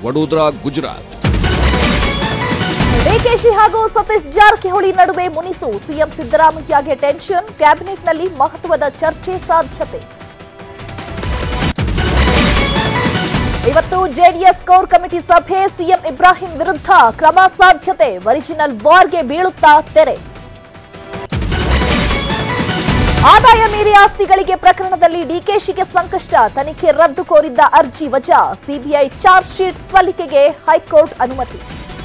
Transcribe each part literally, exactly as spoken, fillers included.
ವಡೋದರಾ, ಗುಜರಾತ್. ಡಿಕೆಶಿ ಹಾಗೂ ಸತೀಶ್ ಜಾರಕಿಹೊಳಿ ನಡುವೆ ಮುನಿಸು. CM ಸಿದ್ದರಾಮಯ್ಯಗೆ tension. ಕ್ಯಾಬಿನೆಟ್ನಲ್ಲಿ ಮಹತ್ವದ ಚರ್ಚೆ ಸಾಧ್ಯತೆ. ಇವತ್ತು ಜೆಡಿಎಸ್ ಕೋರ್ ಕಮಿಟಿ ಸಭೆ. ಸಿಎಂ ಇಬ್ರಾಹಿಂ ವಿರುದ್ಧ ಕ್ರಮ ಸಾಧ್ಯತೆ. ಒರಿಜಿನಲ್ ವಾರ್ಗೆ ಬೀಳುತ್ತಾ ತೆರೆ. ಆದಾಯ ಮೀರಿ ಆಸ್ತಿಗಳಿಗೆ ಪ್ರಕರಣದಲ್ಲಿ ಡಿಕೆಶಿಗೆ ಸಂಕಷ್ಟ. ತನಿಖೆ ರದ್ದು ಕೋರಿದ್ದ ಅರ್ಜಿ ವಜಾ. ಸಿಬಿಐ ಚಾರ್ಜ್ ಶೀಟ್ ಸಲ್ಲಿಕೆಗೆ ಹೈಕೋರ್ಟ್ ಅನುಮತಿ.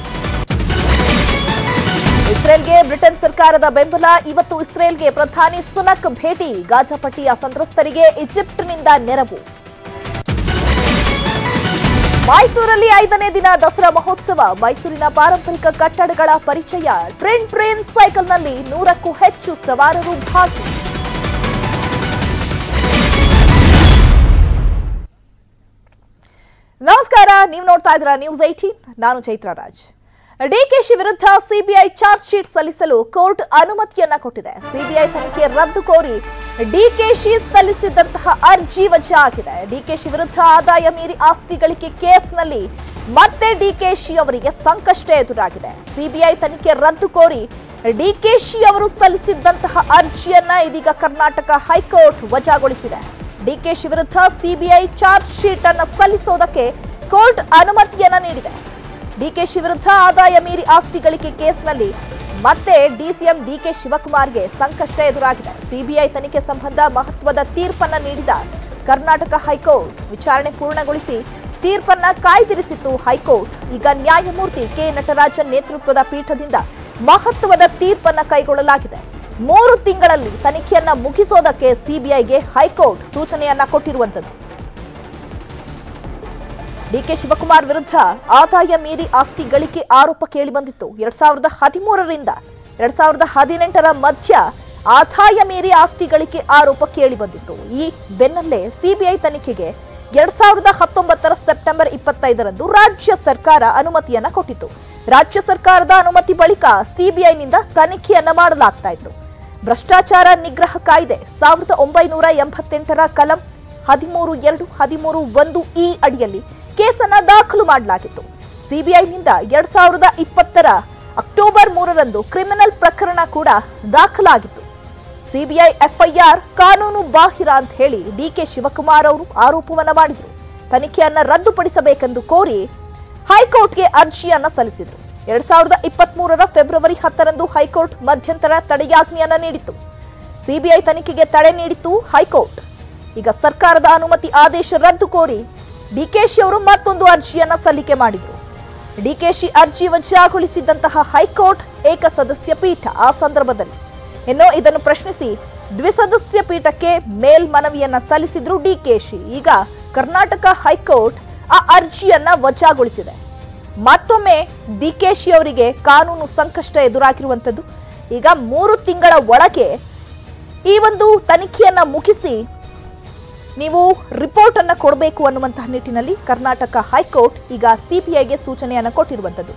ಇಸ್ರೇಲ್ಗೆ ಬ್ರಿಟನ್ ಸರ್ಕಾರದ ಬೆಂಬಲ. ಇವತ್ತು ಇಸ್ರೇಲ್ಗೆ ಪ್ರಧಾನಿ ಸುನಕ್ ಭೇಟಿ. ಗಾಜಾಪಟ್ಟಿಯ ಸಂತ್ರಸ್ತರಿಗೆ ಈಜಿಪ್ಟ್ನಿಂದ ನೆರವು. ಮೈಸೂರಲ್ಲಿ ಐದನೇ ದಿನ ದಸರಾ ಮಹೋತ್ಸವ. ಮೈಸೂರಿನ ಪಾರಂಪರಿಕ ಕಟ್ಟಡಗಳ ಪರಿಚಯ. ಟ್ರೆಂಡ್ ಟ್ರೈನ್ ಸೈಕಲ್ನಲ್ಲಿ ನೂರಕ್ಕೂ ಹೆಚ್ಚು ಸವಾರರು ಭಾಗಿ. ನಮಸ್ಕಾರ, ನೀವು ನೋಡ್ತಾ ಇದ್ದೀರಾ ನ್ಯೂಸ್ ಏಟೀನ್. ನಾನು ಚೈತ್ರ ರಾಜ್. ಡಿಕೆಶಿ ವಿರುದ್ಧ ಸಿಬಿಐ ಚಾರ್ಜ್ ಶೀಟ್ ಸಲ್ಲಿಸಲು ಕೋರ್ಟ್ ಅನುಮತಿಯನ್ನ ಕೊಟ್ಟಿದೆ. ಸಿಬಿಐ ತನಿಖೆ ರದ್ದು ಕೋರಿ ಡಿಕೆಶಿ ಸಲ್ಲಿಸಿದಂತಹ ಅರ್ಜಿ ವಜಾ ಆಗಿದೆ. ಡಿಕೆಶಿ ವಿರುದ್ಧ ಆದಾಯ ಮೀರಿ ಆಸ್ತಿ ಗಳಿಕೆ ಕೇಸ್ನಲ್ಲಿ ಮತ್ತೆ ಡಿಕೆಶಿ ಅವರಿಗೆ ಸಂಕಷ್ಟ ಎದುರಾಗಿದೆ. ಸಿಬಿಐ ತನಿಖೆ ರದ್ದು ಕೋರಿ ಡಿಕೆಶಿ ಅವರು ಸಲ್ಲಿಸಿದ್ದಂತಹ ಅರ್ಜಿಯನ್ನ ಇದೀಗ ಕರ್ನಾಟಕ ಹೈಕೋರ್ಟ್ ವಜಾಗೊಳಿಸಿದೆ. ಡಿಕೆಶಿ ವಿರುದ್ಧ ಸಿಬಿಐ ಚಾರ್ಜ್ ಶೀಟ್ ಅನ್ನು ಸಲ್ಲಿಸೋದಕ್ಕೆ ಕೋರ್ಟ್ ಅನುಮತಿಯನ್ನ ನೀಡಿದೆ. ಡಿಕೆಶಿ ವಿರುದ್ಧ ಆದಾಯ ಮೀರಿ ಆಸ್ತಿ ಗಳಿಕೆ ಕೇಸ್ನಲ್ಲಿ ಮತ್ತೆ ಡಿಸಿಎಂ ಡಿಕೆ ಶಿವಕುಮಾರ್ಗೆ ಸಂಕಷ್ಟ ಎದುರಾಗಿದೆ. ಸಿಬಿಐ ತನಿಖೆ ಸಂಬಂಧ ಮಹತ್ವದ ತೀರ್ಪನ್ನ ನೀಡಿದ ಕರ್ನಾಟಕ ಹೈಕೋರ್ಟ್ ವಿಚಾರಣೆ ಪೂರ್ಣಗೊಳಿಸಿ ತೀರ್ಪನ್ನ ಕಾಯ್ದಿರಿಸಿತ್ತು ಹೈಕೋರ್ಟ್. ಈಗ ನ್ಯಾಯಮೂರ್ತಿ ಕೆ ನಟರಾಜನ್ ನೇತೃತ್ವದ ಪೀಠದಿಂದ ಮಹತ್ವದ ತೀರ್ಪನ್ನ ಕೈಗೊಳ್ಳಲಾಗಿದೆ. ಮೂರು ತಿಂಗಳಲ್ಲಿ ತನಿಖೆಯನ್ನ ಮುಗಿಸೋದಕ್ಕೆ ಸಿಬಿಐಗೆ ಹೈಕೋರ್ಟ್ ಸೂಚನೆಯನ್ನ ಕೊಟ್ಟಿರುವಂತದ್ದು. ಡಿಕೆ ಶಿವಕುಮಾರ್ ವಿರುದ್ಧ ಆದಾಯ ಮೀರಿ ಆಸ್ತಿ ಗಳಿಕೆ ಆರೋಪ ಕೇಳಿಬಂದಿತ್ತು. ಎರಡ್ ಸಾವಿರದ ಹದಿಮೂರರಿಂದ ಎರಡ್ ಸಾವಿರದ ಹದಿನೆಂಟರ ಮಧ್ಯ ಆದಾಯ ಮೀರಿ ಆಸ್ತಿ ಗಳಿಕೆ ಆರೋಪ ಕೇಳಿಬಂದಿತ್ತು. ಈ ಬೆನ್ನಲ್ಲೇ ಸಿಬಿಐ ತನಿಖೆಗೆ ಎರಡ್ ಸಾವಿರದ ಹತ್ತೊಂಬತ್ತರ ಸೆಪ್ಟೆಂಬರ್ ಇಪ್ಪತ್ತೈದರಂದು ರಾಜ್ಯ ಸರ್ಕಾರ ಅನುಮತಿಯನ್ನ ಕೊಟ್ಟಿತ್ತು. ರಾಜ್ಯ ಸರ್ಕಾರದ ಅನುಮತಿ ಬಳಿಕ ಸಿಬಿಐನಿಂದ ತನಿಖೆಯನ್ನ ಮಾಡಲಾಗ್ತಾ ಇತ್ತು. ಭ್ರಷ್ಟಾಚಾರ ನಿಗ್ರಹ ಕಾಯ್ದೆ ಸಾವಿರದ ಒಂಬೈನೂರ ಎಂಬತ್ತೆಂಟರ ಕಲಂ ಹದಿಮೂರು ಎರಡು ಹದಿಮೂರು ಒಂದು ಇ ಅಡಿಯಲ್ಲಿ ಕೇಸನ್ನ ದಾಖಲು ಮಾಡಲಾಗಿತ್ತು. ಸಿಬಿಐನಿಂದ ಎರಡ್ ಸಾವಿರದ ಇಪ್ಪತ್ತರ ಅಕ್ಟೋಬರ್ ಮೂರರಂದು ಕ್ರಿಮಿನಲ್ ಪ್ರಕರಣ ಕೂಡ ದಾಖಲಾಗಿತ್ತು. ಸಿಬಿಐ ಎಫ್ಐಆರ್ ಕಾನೂನು ಬಾಹಿರ ಅಂತ ಹೇಳಿ ಡಿಕೆ ಶಿವಕುಮಾರ್ ಅವರು ಆರೋಪವನ್ನ ಮಾಡಿದ್ರು. ತನಿಖೆಯನ್ನ ರದ್ದುಪಡಿಸಬೇಕೆಂದು ಕೋರಿ ಹೈಕೋರ್ಟ್ಗೆ ಅರ್ಜಿಯನ್ನ ಸಲ್ಲಿಸಿದ್ರು. ಎರಡ್ ಸಾವಿರದ ಇಪ್ಪತ್ತ್ ಮೂರರ ಫೆಬ್ರವರಿ ಹತ್ತರಂದು ಹೈಕೋರ್ಟ್ ಮಧ್ಯಂತರ ತಡೆಯಾಜ್ಞೆಯನ್ನ ನೀಡಿತ್ತು. ಸಿಬಿಐ ತನಿಖೆಗೆ ತಡೆ ನೀಡಿತ್ತು ಹೈಕೋರ್ಟ್. ಈಗ ಸರ್ಕಾರದ ಅನುಮತಿ ಆದೇಶ ರದ್ದು ಕೋರಿ ಡಿಕೆಶಿ ಅವರು ಮತ್ತೊಂದು ಅರ್ಜಿಯನ್ನ ಸಲ್ಲಿಕೆ ಮಾಡಿದ್ರು. ಡಿಕೆಶಿ ಅರ್ಜಿ ವಜಾಗೊಳಿಸಿದ್ದಂತಹ ಹೈಕೋರ್ಟ್ ಏಕಸದಸ್ಯ ಪೀಠ ಆ ಸಂದರ್ಭದಲ್ಲಿ ಇನ್ನು ಇದನ್ನು ಪ್ರಶ್ನಿಸಿ ದ್ವಿಸದಸ್ಯ ಪೀಠಕ್ಕೆ ಮೇಲ್ಮನವಿಯನ್ನ ಸಲ್ಲಿಸಿದ್ರು ಡಿಕೆಶಿ. ಈಗ ಕರ್ನಾಟಕ ಹೈಕೋರ್ಟ್ ಆ ಅರ್ಜಿಯನ್ನ ವಜಾಗೊಳಿಸಿದೆ. ಮತ್ತೊಮ್ಮೆ ಡಿಕೆಶಿ ಅವರಿಗೆ ಕಾನೂನು ಸಂಕಷ್ಟ ಎದುರಾಗಿರುವಂತದ್ದು. ಈಗ ಮೂರು ತಿಂಗಳ ಒಳಗೆ ಈ ಒಂದು ತನಿಖೆಯನ್ನ ಮುಗಿಸಿ ನೀವು ರಿಪೋರ್ಟ್ ಅನ್ನ ಕೊಡಬೇಕು ಅನ್ನುವಂತಹ ನಿಟ್ಟಿನಲ್ಲಿ ಕರ್ನಾಟಕ ಹೈಕೋರ್ಟ್ ಈಗ ಸಿಬಿಐಗೆ ಸೂಚನೆಯನ್ನ ಕೊಟ್ಟಿರುವಂತದ್ದು.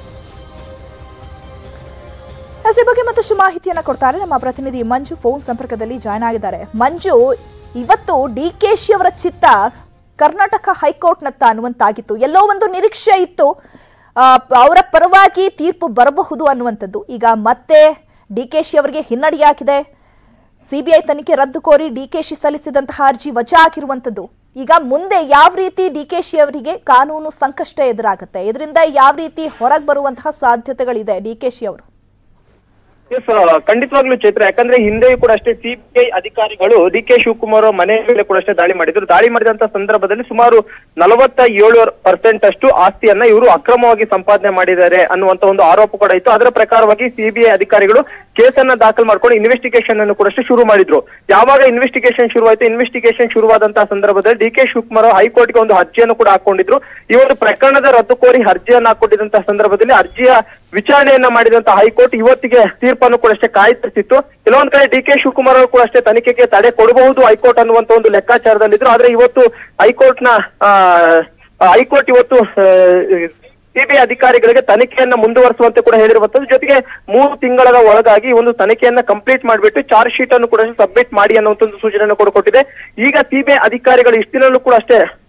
ಈ ಬಗ್ಗೆ ಮತ್ತಷ್ಟು ಮಾಹಿತಿಯನ್ನ ಕೊಡ್ತಾರೆ ನಮ್ಮ ಪ್ರತಿನಿಧಿ ಮಂಜು. ಫೋನ್ ಸಂಪರ್ಕದಲ್ಲಿ ಜಾಯ್ನ್ ಆಗಿದ್ದಾರೆ. ಮಂಜು, ಇವತ್ತು ಡಿಕೆಶಿ ಅವರ ಚಿತ್ತ ಕರ್ನಾಟಕ ಹೈಕೋರ್ಟ್ನತ್ತ ಅನ್ನುವಂತಾಗಿತ್ತು. ಎಲ್ಲೋ ಒಂದು ನಿರೀಕ್ಷೆ ಇತ್ತು ಅವರ ಪರವಾಗಿ ತೀರ್ಪು ಬರಬಹುದು ಅನ್ನುವಂಥದ್ದು. ಈಗ ಮತ್ತೆ ಡಿಕೆಶಿ ಅವರಿಗೆ ಹಿನ್ನಡೆಯಾಗಿದೆ. ಸಿಬಿಐ ತನಿಖೆ ರದ್ದು ಕೋರಿ ಡಿಕೆಶಿ ಸಲ್ಲಿಸಿದಂತಹ ಅರ್ಜಿ ವಜಾ ಆಗಿರುವಂತದ್ದು. ಈಗ ಮುಂದೆ ಯಾವ ರೀತಿ ಡಿಕೆಶಿ ಅವರಿಗೆ ಕಾನೂನು ಸಂಕಷ್ಟ ಎದುರಾಗುತ್ತೆ, ಇದರಿಂದ ಯಾವ ರೀತಿ ಹೊರಗೆ ಬರುವಂತಹ ಸಾಧ್ಯತೆಗಳಿದೆ ಡಿಕೆಶಿ ಅವರು? ಎಸ್, ಖಂಡಿತವಾಗ್ಲೂ ಚೈತ್ರ. ಯಾಕಂದ್ರೆ ಹಿಂದೆಯೂ ಕೂಡ ಅಷ್ಟೇ ಸಿಬಿಐ ಅಧಿಕಾರಿಗಳು ಡಿ ಕೆ ಶಿವಕುಮಾರ್ ಮನೆ ಮೇಲೆ ಕೂಡ ಅಷ್ಟೇ ದಾಳಿ ಮಾಡಿದ್ರು. ದಾಳಿ ಮಾಡಿದಂತ ಸಂದರ್ಭದಲ್ಲಿ ಸುಮಾರು ನಲವತ್ತ ಏಳು ಪರ್ಸೆಂಟ್ ಅಷ್ಟು ಆಸ್ತಿಯನ್ನ ಇವರು ಅಕ್ರಮವಾಗಿ ಸಂಪಾದನೆ ಮಾಡಿದ್ದಾರೆ ಅನ್ನುವಂತ ಒಂದು ಆರೋಪ ಕೂಡ ಇತ್ತು. ಅದರ ಪ್ರಕಾರವಾಗಿ ಸಿಬಿಐ ಅಧಿಕಾರಿಗಳು ಕೇಸನ್ನ ದಾಖಲು ಮಾಡ್ಕೊಂಡು ಇನ್ವೆಸ್ಟಿಗೇಷನ್ ಅನ್ನು ಕೂಡ ಅಷ್ಟೇ ಶುರು ಮಾಡಿದ್ರು. ಯಾವಾಗ ಇನ್ವೆಸ್ಟಿಗೇಷನ್ ಶುರುವಾಯಿತು, ಇನ್ವೆಸ್ಟಿಗೇಷನ್ ಶುರುವಾದಂತಹ ಸಂದರ್ಭದಲ್ಲಿ ಡಿ ಕೆ ಶಿವಕುಮಾರ್ ಹೈಕೋರ್ಟ್ಗೆ ಒಂದು ಅರ್ಜಿಯನ್ನು ಕೂಡ ಹಾಕೊಂಡಿದ್ರು. ಈ ಒಂದು ಪ್ರಕರಣದ ರದ್ದು ಕೋರಿ ಅರ್ಜಿಯನ್ನ ಹಾಕೊಂಡಿದ್ದಂತಹ ಸಂದರ್ಭದಲ್ಲಿ ಅರ್ಜಿಯ ವಿಚಾರಣೆಯನ್ನ ಮಾಡಿದಂತಹ ಹೈಕೋರ್ಟ್ ಇವತ್ತಿಗೆ ತೀರ್ಪನ್ನು ಕೂಡ ಅಷ್ಟೇ ಕಾಯ್ದಿರಿಸಿತ್ತು. ಕೆಲವೊಂದ್ ಕಡೆ ಡಿ ಕೆ ಶಿವಕುಮಾರ್ ಅವರು ಕೂಡ ಅಷ್ಟೇ ತನಿಖೆಗೆ ತಡೆ ಕೊಡಬಹುದು ಹೈಕೋರ್ಟ್ ಅನ್ನುವಂತ ಒಂದು ಲೆಕ್ಕಾಚಾರದಲ್ಲಿದ್ರು. ಆದ್ರೆ ಇವತ್ತು ಹೈಕೋರ್ಟ್ ನ ಹೈಕೋರ್ಟ್ ಇವತ್ತು ಸಿಬಿಐ ಅಧಿಕಾರಿಗಳಿಗೆ ತನಿಖೆಯನ್ನ ಮುಂದುವರಿಸುವಂತೆ ಕೂಡ ಹೇಳಿರುವಂತದ್ದು. ಜೊತೆಗೆ ಮೂರು ತಿಂಗಳ ಒಳಗಾಗಿ ಒಂದು ತನಿಖೆಯನ್ನ ಕಂಪ್ಲೀಟ್ ಮಾಡಿಬಿಟ್ಟು ಚಾರ್ಜ್ ಶೀಟ್ ಅನ್ನು ಕೂಡ ಸಬ್ಮಿಟ್ ಮಾಡಿ ಅನ್ನುವಂತ ಒಂದು ಸೂಚನೆಯನ್ನು ಕೂಡ ಕೊಟ್ಟಿದೆ. ಈಗ ಸಿಬಿಐ ಅಧಿಕಾರಿಗಳು ಇಷ್ಟಿನಲ್ಲೂ ಕೂಡ ಅಷ್ಟೇ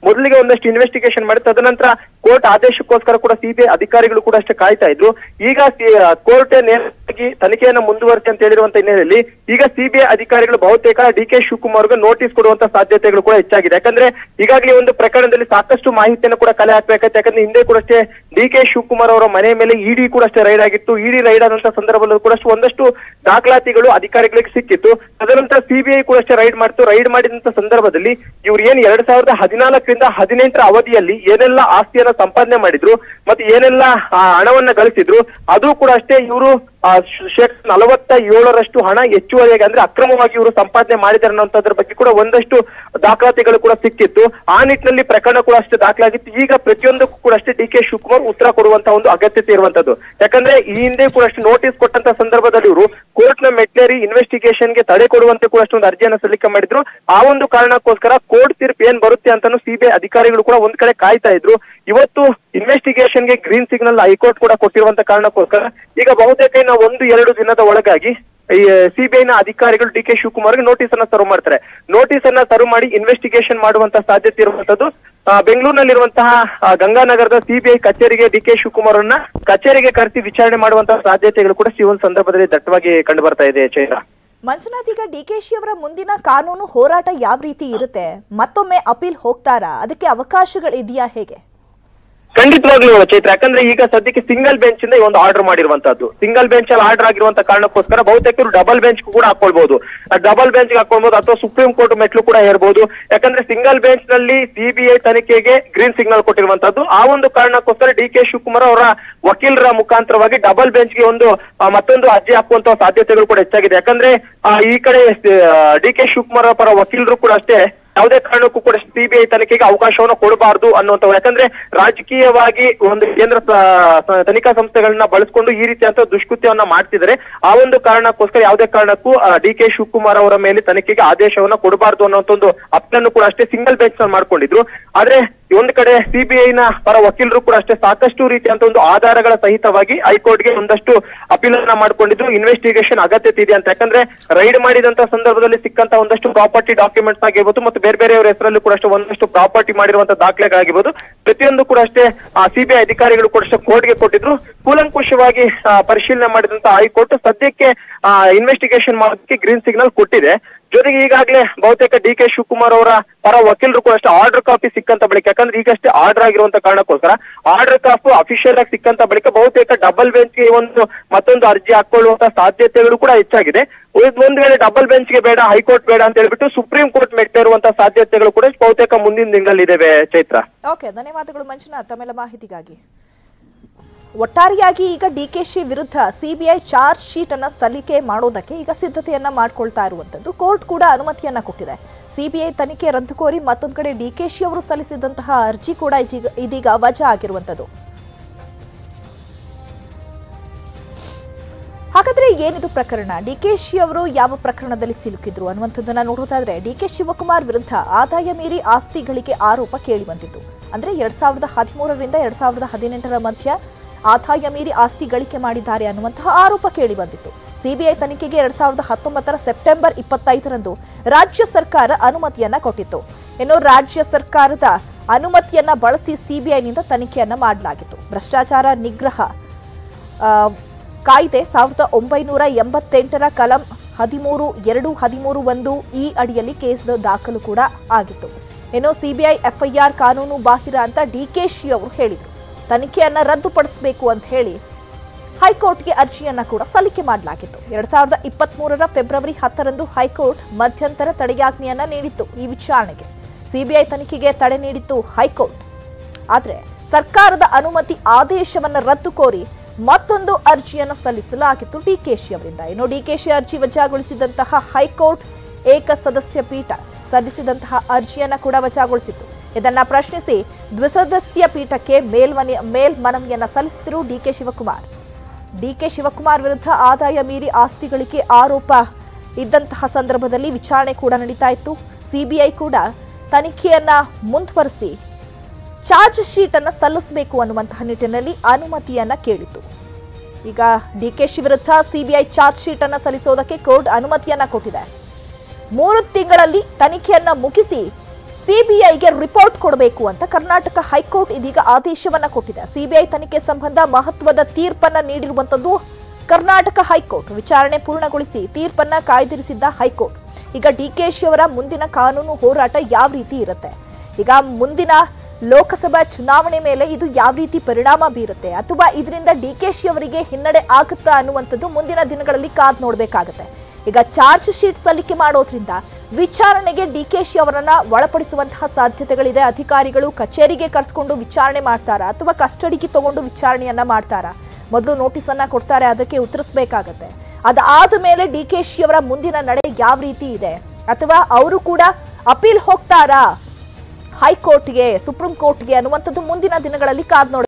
ಮೊದಲಿಗೆ ಒಂದಷ್ಟು ಇನ್ವೆಸ್ಟಿಗೇಷನ್ ಮಾಡಿ ತದನಂತರ ಕೋರ್ಟ್ ಆದೇಶಕ್ಕೋಸ್ಕರ ಕೂಡ ಸಿಬಿಐ ಅಧಿಕಾರಿಗಳು ಕೂಡ ಅಷ್ಟೇ ಕಾಯ್ತಾ ಇದ್ರು. ಈಗ ಕೋರ್ಟ್ ನೇರವಾಗಿ ತನಿಖೆಯನ್ನ ಮುಂದುವರಿಸಿ ಅಂತ ಹೇಳಿರುವಂತ ಹಿನ್ನೆಲೆಯಲ್ಲಿ ಈಗ ಸಿಬಿಐ ಅಧಿಕಾರಿಗಳು ಬಹುತೇಕ ಡಿ ಕೆ ಶಿವಕುಮಾರ್ಗೆ ನೋಟಿಸ್ ಕೊಡುವಂತ ಸಾಧ್ಯತೆಗಳು ಕೂಡ ಹೆಚ್ಚಾಗಿದೆ. ಯಾಕಂದ್ರೆ ಈಗಾಗಲೇ ಒಂದು ಪ್ರಕರಣದಲ್ಲಿ ಸಾಕಷ್ಟು ಮಾಹಿತಿಯನ್ನು ಕೂಡ ಕಲೆ ಹಾಕ್ಬೇಕಾಯ್ತು. ಯಾಕಂದ್ರೆ ಹಿಂದೆ ಕೂಡ ಅಷ್ಟೇ ಡಿ ಕೆ ಶಿವಕುಮಾರ್ ಅವರ ಮನೆ ಮೇಲೆ ಇಡಿ ಕೂಡ ಅಷ್ಟೇ ರೈಡ್ ಆಗಿತ್ತು. ಇಡಿ ರೈಡ್ ಆದಂತ ಸಂದರ್ಭದಲ್ಲೂ ಕೂಡ ಒಂದಷ್ಟು ದಾಖಲಾತಿಗಳು ಅಧಿಕಾರಿಗಳಿಗೆ ಸಿಕ್ಕಿತ್ತು. ತದನಂತರ ಸಿಬಿಐ ಕೂಡ ಅಷ್ಟೇ ರೈಡ್ ಮಾಡಿತ್ತು. ರೈಡ್ ಮಾಡಿದಂತ ಸಂದರ್ಭದಲ್ಲಿ ಇವ್ರು ಏನ್ ಎರಡ್ ಸಾವಿರದ ಹದಿನಾಲ್ಕರಿಂದ ಹದಿನೆಂಟರ ಅವಧಿಯಲ್ಲಿ ಏನೆಲ್ಲ ಆಸ್ತಿಯನ್ನ ಸಂಪಾದನೆ ಮಾಡಿದ್ರು ಮತ್ತೆ ಏನೆಲ್ಲ ಹಣವನ್ನ ಗಳಿಸಿದ್ರು ಅದು ಕೂಡ ಅಷ್ಟೇ ಇವರು ಶೇಕಡ ನಲವತ್ತ ಏಳರಷ್ಟು ಹಣ ಹೆಚ್ಚುವರಿಯಾಗಿ ಅಂದ್ರೆ ಅಕ್ರಮವಾಗಿ ಇವರು ಸಂಪಾದನೆ ಮಾಡಿದ್ದಾರೆ ಅನ್ನೋದ್ರ ಬಗ್ಗೆ ಕೂಡ ಒಂದಷ್ಟು ದಾಖಲಾತಿಗಳು ಕೂಡ ಸಿಕ್ಕಿತ್ತು. ಆ ನಿಟ್ಟಿನಲ್ಲಿ ಪ್ರಕರಣ ಕೂಡ ಅಷ್ಟೇ ದಾಖಲಾಗಿತ್ತು. ಈಗ ಪ್ರತಿಯೊಂದಕ್ಕೂ ಕೂಡ ಅಷ್ಟೇ ಡಿ ಕೆ ಶಿವಕುಮಾರ್ ಉತ್ತರ ಕೊಡುವಂತ ಒಂದು ಅಗತ್ಯತೆ ಇರುವಂತದ್ದು. ಯಾಕಂದ್ರೆ ಈ ಹಿಂದೆ ಕೂಡ ಅಷ್ಟೇ ನೋಟಿಸ್ ಕೊಟ್ಟಂತ ಸಂದರ್ಭದಲ್ಲಿ ಇವರು ಕೋರ್ಟ್ ನ ಮೆಟ್ಲೇರಿ ಇನ್ವೆಸ್ಟಿಗೇಷನ್ ಗೆ ತಡೆ ಕೊಡುವಂತೆ ಕೂಡ ಅಷ್ಟೊಂದು ಅರ್ಜಿಯನ್ನು ಸಲ್ಲಿಕೆ ಮಾಡಿದ್ರು. ಆ ಒಂದು ಕಾರಣಕ್ಕೋಸ್ಕರ ಕೋರ್ಟ್ ತೀರ್ಪು ಏನ್ ಬರುತ್ತೆ ಅಂತಾನು ಸಿಬಿಐ ಅಧಿಕಾರಿಗಳು ಕೂಡ ಒಂದ್ ಕಡೆ ಕಾಯ್ತಾ ಇದ್ರು. ಇವತ್ತು ಇನ್ವೆಸ್ಟಿಗೇಷನ್ ಗೆ ಗ್ರೀನ್ ಸಿಗ್ನಲ್ ಹೈಕೋರ್ಟ್ ಕೂಡ ಕೊಟ್ಟಿರುವಂತ ಕಾರಣಕ್ಕೋಸ್ಕರ ಈಗ ಬಹುತೇಕ ಇನ್ನು ಒಂದು ಎರಡು ದಿನದ ಒಳಗಾಗಿ ಈ ಸಿಬಿಐ ನ ಅಧಿಕಾರಿಗಳು ಡಿ ಕೆ ಶಿವಕುಮಾರ್ಗೆ ನೋಟಿಸ್ ಅನ್ನ ಸರ್ವ್ ಮಾಡ್ತಾರೆ. ನೋಟಿಸ್ ಅನ್ನ ಸರ್ವ್ ಮಾಡಿ ಇನ್ವೆಸ್ಟಿಗೇಷನ್ ಮಾಡುವಂತ ಸಾಧ್ಯತೆ ಇರುವಂತದ್ದು. ಬೆಂಗಳೂರಿನಲ್ಲಿರುವಂತಹ ಗಂಗಾನಗರದ ಸಿಬಿಐ ಕಚೇರಿಗೆ ಡಿ ಕೆ ಶಿವಕುಮಾರ್ ಅನ್ನ ಕಚೇರಿಗೆ ಕರೆಸಿ ವಿಚಾರಣೆ ಮಾಡುವಂತಹ ಸಾಧ್ಯತೆಗಳು ಕೂಡ ಈ ಒಂದು ಸಂದರ್ಭದಲ್ಲಿ ದಟ್ಟವಾಗಿ ಕಂಡು ಬರ್ತಾ ಇದೆ. ಚೈತ್ರ, ಮಂಜುನಾಥ್, ಈಗ ಡಿಕೆಶಿ ಅವರ ಮುಂದಿನ ಕಾನೂನು ಹೋರಾಟ ಯಾವ ರೀತಿ ಇರುತ್ತೆ? ಮತ್ತೊಮ್ಮೆ ಅಪೀಲ್ ಹೋಗ್ತಾರಾ? ಅದಕ್ಕೆ ಅವಕಾಶಗಳು ಇದೆಯಾ? ಹೇಗೆ? ಖಂಡಿತವಾಗ್ಲೂ ಚೈತ್ರ, ಯಾಕಂದ್ರೆ ಈಗ ಸದ್ಯಕ್ಕೆ ಸಿಂಗಲ್ ಬೆಂಚ್ ಇಂದ ಒಂದು ಆರ್ಡರ್ ಮಾಡಿರುವಂತದ್ದು. ಸಿಂಗಲ್ ಬೆಂಚ್ ಅಲ್ಲಿ ಆರ್ಡರ್ ಆಗಿರುವಂತ ಕಾರಣಕ್ಕೋಸ್ಕರ ಬಹುತೇಕರು ಡಬಲ್ ಬೆಂಚ್ ಕೂಡ ಹಾಕೊಳ್ಬಹುದು. ಡಬಲ್ ಬೆಂಚ್ ಹಾಕೊಳ್ಬಹುದು ಅಥವಾ ಸುಪ್ರೀಂ ಕೋರ್ಟ್ ಮೆಟ್ಲು ಕೂಡ ಏರ್ಬಹುದು. ಯಾಕಂದ್ರೆ ಸಿಂಗಲ್ ಬೆಂಚ್ ನಲ್ಲಿ ಸಿಬಿಐ ತನಿಖೆಗೆ ಗ್ರೀನ್ ಸಿಗ್ನಲ್ ಕೊಟ್ಟಿರುವಂತದ್ದು. ಆ ಒಂದು ಕಾರಣಕ್ಕೋಸ್ಕರ ಡಿ ಕೆ ಶಿವಕುಮಾರ್ ಅವರ ವಕೀಲರ ಮುಖಾಂತರವಾಗಿ ಡಬಲ್ ಬೆಂಚ್ ಗೆ ಒಂದು ಮತ್ತೊಂದು ಅರ್ಜಿ ಹಾಕುವಂತ ಸಾಧ್ಯತೆಗಳು ಕೂಡ ಹೆಚ್ಚಾಗಿದೆ. ಯಾಕಂದ್ರೆ ಈ ಕಡೆ ಡಿ ಕೆ ಶಿವಕುಮಾರ್ ಪರ ವಕೀಲರು ಕೂಡ ಅಷ್ಟೇ ಯಾವುದೇ ಕಾರಣಕ್ಕೂ ಕೂಡ ಸಿಬಿಐ ತನಿಖೆಗೆ ಅವಕಾಶವನ್ನು ಕೊಡಬಾರದು ಅನ್ನುವಂಥವು. ಯಾಕಂದ್ರೆ ರಾಜಕೀಯವಾಗಿ ಒಂದು ಕೇಂದ್ರ ತನಿಖಾ ಸಂಸ್ಥೆಗಳನ್ನ ಬಳಸಿಕೊಂಡು ಈ ರೀತಿಯಂತ ದುಷ್ಕೃತ್ಯವನ್ನ ಮಾಡ್ತಿದ್ದಾರೆ. ಆ ಒಂದು ಕಾರಣಕ್ಕೋಸ್ಕರ ಯಾವುದೇ ಕಾರಣಕ್ಕೂ ಡಿ ಕೆ ಶಿವಕುಮಾರ್ ಅವರ ಮೇಲೆ ತನಿಖೆಗೆ ಆದೇಶವನ್ನ ಕೊಡಬಾರದು ಅನ್ನೋಂಥ ಒಂದು ಅಪ್ಪನ್ನು ಕೂಡ ಅಷ್ಟೇ ಸಿಂಗಲ್ ಬೆಂಚ್ ನಲ್ಲಿ ಮಾಡ್ಕೊಂಡಿದ್ರು. ಆದ್ರೆ ಒಂದು ಕಡೆ ಸಿಬಿಐ ನ ಪರ ವಕೀಲರು ಕೂಡ ಅಷ್ಟೇ ಸಾಕಷ್ಟು ರೀತಿಯಂತ ಒಂದು ಆಧಾರಗಳ ಸಹಿತವಾಗಿ ಹೈಕೋರ್ಟ್ಗೆ ಒಂದಷ್ಟು ಅಪೀಲ್ ಅನ್ನ ಮಾಡ್ಕೊಂಡಿದ್ರು. ಇನ್ವೆಸ್ಟಿಗೇಷನ್ ಅಗತ್ಯತೆ ಇದೆ ಅಂತ. ಯಾಕಂದ್ರೆ ರೈಡ್ ಮಾಡಿದಂತ ಸಂದರ್ಭದಲ್ಲಿ ಸಿಕ್ಕಂತ ಒಂದಷ್ಟು ಪ್ರಾಪರ್ಟಿ ಡಾಕ್ಯುಮೆಂಟ್ಸ್ ಆಗಿರ್ಬೋದು ಮತ್ತೆ ಬೇರೆ ಬೇರೆಯವರ ಹೆಸರಲ್ಲೂ ಕೂಡ ಅಷ್ಟೇ ಒಂದಷ್ಟು ಪ್ರಾಪರ್ಟಿ ಮಾಡಿರುವಂತಹ ದಾಖಲೆಗಳಾಗಿರ್ಬೋದು ಪ್ರತಿಯೊಂದು ಕೂಡ ಅಷ್ಟೇ ಸಿಬಿಐ ಅಧಿಕಾರಿಗಳು ಕೂಡ ಅಷ್ಟೇ ಕೋರ್ಟ್ಗೆ ಕೊಟ್ಟಿದ್ರು. ಕೂಲಂಕುಷವಾಗಿ ಪರಿಶೀಲನೆ ಮಾಡಿದಂತ ಹೈಕೋರ್ಟ್ ಸದ್ಯಕ್ಕೆ ಇನ್ವೆಸ್ಟಿಗೇಷನ್ ಮಾಡೋದಕ್ಕೆ ಗ್ರೀನ್ ಸಿಗ್ನಲ್ ಕೊಟ್ಟಿದೆ. ಜೊತೆಗೆ ಈಗಾಗಲೇ ಬಹುತೇಕ ಡಿ ಕೆ ಶಿವಕುಮಾರ್ ಅವರ ಪರ ವಕೀಲರು ಕೂಡ ಅಷ್ಟೇ ಆರ್ಡರ್ ಕಾಪಿ ಸಿಕ್ಕಂತ ಬಳಿಕ, ಯಾಕಂದ್ರೆ ಈಗಷ್ಟೇ ಆರ್ಡರ್ ಆಗಿರುವಂತ ಕಾರಣಕ್ಕೋಸ್ಕರ ಆರ್ಡರ್ ಕಾಪಿ ಅಫಿಷಿಯಲ್ ಆಗಿ ಸಿಕ್ಕಂತ ಬಳಿಕ ಬಹುತೇಕ ಡಬಲ್ ಬೆಂಚ್ ಗೆ ಒಂದು ಮತ್ತೊಂದು ಅರ್ಜಿ ಹಾಕೊಳ್ಳುವಂತ ಸಾಧ್ಯತೆಗಳು ಕೂಡ ಹೆಚ್ಚಾಗಿದೆ. ಒಂದ್ ವೇಳೆ ಡಬಲ್ ಬೆಂಚ್ ಗೆ ಬೇಡ, ಹೈಕೋರ್ಟ್ ಬೇಡ ಅಂತ ಹೇಳ್ಬಿಟ್ಟು ಸುಪ್ರೀಂ ಕೋರ್ಟ್ ಮೆಟ್ಟ ಇರುವಂತಹ ಸಾಧ್ಯತೆಗಳು ಕೂಡ ಬಹುತೇಕ ಮುಂದಿನ ದಿನದಲ್ಲಿದೆ. ಚೈತ್ರ, ಓಕೆ, ಧನ್ಯವಾದಗಳು ಮಂಜುನಾಥ್ ತಮ್ಮೆಲ್ಲ ಮಾಹಿತಿಗಾಗಿ. ಒಟ್ಟಾರೆಯಾಗಿ ಈಗ ಡಿಕೆಶಿ ವಿರುದ್ಧ ಸಿಬಿಐ ಚಾರ್ಜ್ ಶೀಟ್ ಅನ್ನ ಸಲ್ಲಿಕೆ ಮಾಡೋದಕ್ಕೆ ಈಗ ಸಿದ್ಧತೆಯನ್ನ ಮಾಡ್ಕೊಳ್ತಾ ಇರುವಂತದ್ದು. ಕೋರ್ಟ್ ಕೂಡ ಅನುಮತಿಯನ್ನ ಕೊಟ್ಟಿದೆ. ಸಿಬಿಐ ತನಿಖೆ ರದ್ದು ಕೋರಿ ಮತ್ತೊಂದು ಕಡೆ ಡಿಕೆಶಿ ಅವರು ಸಲ್ಲಿಸಿದಂತಹ ಅರ್ಜಿ ಕೂಡ ಇದೀಗ ವಜಾ ಆಗಿರುವಂತದ್ದು. ಹಾಗಾದ್ರೆ ಏನಿದು ಪ್ರಕರಣ? ಡಿಕೆಶಿ ಅವರು ಯಾವ ಪ್ರಕರಣದಲ್ಲಿ ಸಿಲುಕಿದ್ರು ಅನ್ನುವಂಥದ್ದನ್ನ ನೋಡೋದಾದ್ರೆ, ಡಿಕೆ ಶಿವಕುಮಾರ್ ವಿರುದ್ಧ ಆದಾಯ ಮೀರಿ ಆಸ್ತಿ ಗಳಿಕೆ ಆರೋಪ ಕೇಳಿ ಬಂದಿತ್ತು. ಅಂದ್ರೆ ಎರಡ್ ಸಾವಿರದ ಹದಿಮೂರರಿಂದ ಎರಡ್ ಸಾವಿರದ ಹದಿನೆಂಟರ ಮಧ್ಯ ಆದಾಯ ಮೀರಿ ಆಸ್ತಿ ಗಳಿಕೆ ಮಾಡಿದ್ದಾರೆ ಅನ್ನುವಂತಹ ಆರೋಪ ಕೇಳಿ ಬಂದಿತ್ತು. ಸಿಬಿಐ ತನಿಖೆಗೆ ಎರಡ್ ಸಾವಿರದ ಹತ್ತೊಂಬತ್ತರ ಸೆಪ್ಟೆಂಬರ್ ಇಪ್ಪತ್ತೈದರಂದು ರಾಜ್ಯ ಸರ್ಕಾರ ಅನುಮತಿಯನ್ನ ಕೊಟ್ಟಿತ್ತು. ಇನ್ನು ರಾಜ್ಯ ಸರ್ಕಾರದ ಅನುಮತಿಯನ್ನ ಬಳಸಿ ಸಿಬಿಐನಿಂದ ತನಿಖೆಯನ್ನ ಮಾಡಲಾಗಿತ್ತು. ಭ್ರಷ್ಟಾಚಾರ ನಿಗ್ರಹ ಕಾಯ್ದೆ ಸಾವಿರದ ಒಂಬೈನೂರ ಎಂಬತ್ತೆಂಟರ ಕಲಂ ಹದಿಮೂರು ಎರಡು ಹದಿಮೂರು ಒಂದು ಈ ಅಡಿಯಲ್ಲಿ ಕೇಸ್ ದಾಖಲು ಕೂಡ ಆಗಿತ್ತು. ಇನ್ನು ಸಿಬಿಐ ಎಫ್ಐಆರ್ ಕಾನೂನು ಬಾಹಿರ ಅಂತ ಡಿಕೆಶಿ ಅವರು ಹೇಳಿದರು. ತನಿಖೆಯನ್ನ ರದ್ದುಪಡಿಸಬೇಕು ಅಂತ ಹೇಳಿ ಹೈಕೋರ್ಟ್ಗೆ ಅರ್ಜಿಯನ್ನ ಕೂಡ ಸಲ್ಲಿಕೆ ಮಾಡಲಾಗಿತ್ತು. ಎರಡ್ ಸಾವಿರದ ಇಪ್ಪತ್ತ್ ಮೂರರ ಫೆಬ್ರವರಿ ಹತ್ತರಂದು ಹೈಕೋರ್ಟ್ ಮಧ್ಯಂತರ ತಡೆಯಾಜ್ಞೆಯನ್ನ ನೀಡಿತ್ತು. ಈ ವಿಚಾರಣೆಗೆ ಸಿಬಿಐ ತನಿಖೆಗೆ ತಡೆ ನೀಡಿತ್ತು ಹೈಕೋರ್ಟ್. ಆದ್ರೆ ಸರ್ಕಾರದ ಅನುಮತಿ ಆದೇಶವನ್ನ ರದ್ದು ಕೋರಿ ಮತ್ತೊಂದು ಅರ್ಜಿಯನ್ನು ಸಲ್ಲಿಸಲಾಗಿತ್ತು ಡಿಕೆಶಿ ಅವರಿಂದ. ಇನ್ನು ಡಿಕೆಶಿ ಅರ್ಜಿ ವಜಾಗೊಳಿಸಿದಂತಹ ಹೈಕೋರ್ಟ್ ಏಕ ಸದಸ್ಯ ಪೀಠ ಸಲ್ಲಿಸಿದಂತಹ ಅರ್ಜಿಯನ್ನ ಕೂಡ ವಜಾಗೊಳಿಸಿತ್ತು. ಇದನ್ನ ಪ್ರಶ್ನಿಸಿ ದ್ವಿಸದಸ್ಯ ಪೀಠಕ್ಕೆ ಮೇಲ್ಮನೆ ಮೇಲ್ಮನವಿಯನ್ನ ಸಲ್ಲಿಸಿದರು ಡಿಕೆ ಶಿವಕುಮಾರ್. ಡಿಕೆ ಶಿವಕುಮಾರ್ ವಿರುದ್ಧ ಆದಾಯ ಮೀರಿ ಆಸ್ತಿ ಗಳಿಕೆ ಆರೋಪ ಇದ್ದಂತಹ ಸಂದರ್ಭದಲ್ಲಿ ವಿಚಾರಣೆ ಕೂಡ ನಡೀತಾ ಇತ್ತು. ಸಿಬಿಐ ಕೂಡ ತನಿಖೆಯನ್ನ ಮುಂದುವರಿಸಿ ಚಾರ್ಜ್ ಶೀಟ್ ಅನ್ನ ಸಲ್ಲಿಸಬೇಕು ಅನ್ನುವಂತಹ ನಿಟ್ಟಿನಲ್ಲಿ ಅನುಮತಿಯನ್ನ ಕೇಳಿತು. ಈಗ ಡಿಕೆಶಿ ವಿರುದ್ಧ ಸಿಬಿಐ ಚಾರ್ಜ್ ಶೀಟ್ ಅನ್ನ ಸಲ್ಲಿಸೋದಕ್ಕೆ ಕೋರ್ಟ್ ಅನುಮತಿಯನ್ನ ಕೊಟ್ಟಿದೆ. ಮೂರು ತಿಂಗಳಲ್ಲಿ ತನಿಖೆಯನ್ನ ಮುಗಿಸಿ ಸಿಬಿಐಗೆ ರಿಪೋರ್ಟ್ ಕೊಡಬೇಕು ಅಂತ ಕರ್ನಾಟಕ ಹೈಕೋರ್ಟ್ ಇದೀಗ ಆದೇಶವನ್ನ ಕೊಟ್ಟಿದೆ. ಸಿಬಿಐ ತನಿಖೆ ಸಂಬಂಧ ಮಹತ್ವದ ತೀರ್ಪನ್ನ ನೀಡಿರುವಂತದ್ದು ಕರ್ನಾಟಕ ಹೈಕೋರ್ಟ್. ವಿಚಾರಣೆ ಪೂರ್ಣಗೊಳಿಸಿ ತೀರ್ಪನ್ನ ಕಾಯ್ದಿರಿಸಿದ್ದ ಹೈಕೋರ್ಟ್. ಈಗ ಡಿಕೆಶಿ ಅವರ ಮುಂದಿನ ಕಾನೂನು ಹೋರಾಟ ಯಾವ ರೀತಿ ಇರುತ್ತೆ, ಈಗ ಮುಂದಿನ ಲೋಕಸಭಾ ಚುನಾವಣೆ ಮೇಲೆ ಇದು ಯಾವ ರೀತಿ ಪರಿಣಾಮ ಬೀರುತ್ತೆ, ಅಥವಾ ಇದರಿಂದ ಡಿಕೆಶಿ ಅವರಿಗೆ ಹಿನ್ನಡೆ ಆಗುತ್ತಾ ಅನ್ನುವಂಥದ್ದು ಮುಂದಿನ ದಿನಗಳಲ್ಲಿ ಕಾದ್ ನೋಡ್ಬೇಕಾಗತ್ತೆ. ಈಗ ಚಾರ್ಜ್ ಶೀಟ್ ಸಲ್ಲಿಕೆ ಮಾಡೋದ್ರಿಂದ ವಿಚಾರಣೆಗೆ ಡಿಕೆಶಿ ಅವರನ್ನ ಒಳಪಡಿಸುವಂತಹ ಸಾಧ್ಯತೆಗಳಿದೆ. ಅಧಿಕಾರಿಗಳು ಕಚೇರಿಗೆ ಕರೆಸ್ಕೊಂಡು ವಿಚಾರಣೆ ಮಾಡ್ತಾರಾ ಅಥವಾ ಕಸ್ಟಡಿಗೆ ತಗೊಂಡು ವಿಚಾರಣೆಯನ್ನ ಮಾಡ್ತಾರಾ? ಮೊದಲು ನೋಟಿಸ್ ಅನ್ನ ಕೊಡ್ತಾರೆ, ಅದಕ್ಕೆ ಉತ್ತರಿಸಬೇಕಾಗತ್ತೆ. ಅದಾದ ಮೇಲೆ ಡಿಕೆಶಿ ಅವರ ಮುಂದಿನ ನಡೆ ಯಾವ ರೀತಿ ಇದೆ, ಅಥವಾ ಅವರು ಕೂಡ ಅಪೀಲ್ ಹೋಗ್ತಾರಾ ಹೈಕೋರ್ಟ್ಗೆ, ಸುಪ್ರೀಂ ಕೋರ್ಟ್ಗೆ ಅನ್ನುವಂಥದ್ದು ಮುಂದಿನ ದಿನಗಳಲ್ಲಿ ಕಾದ್ ನೋಡ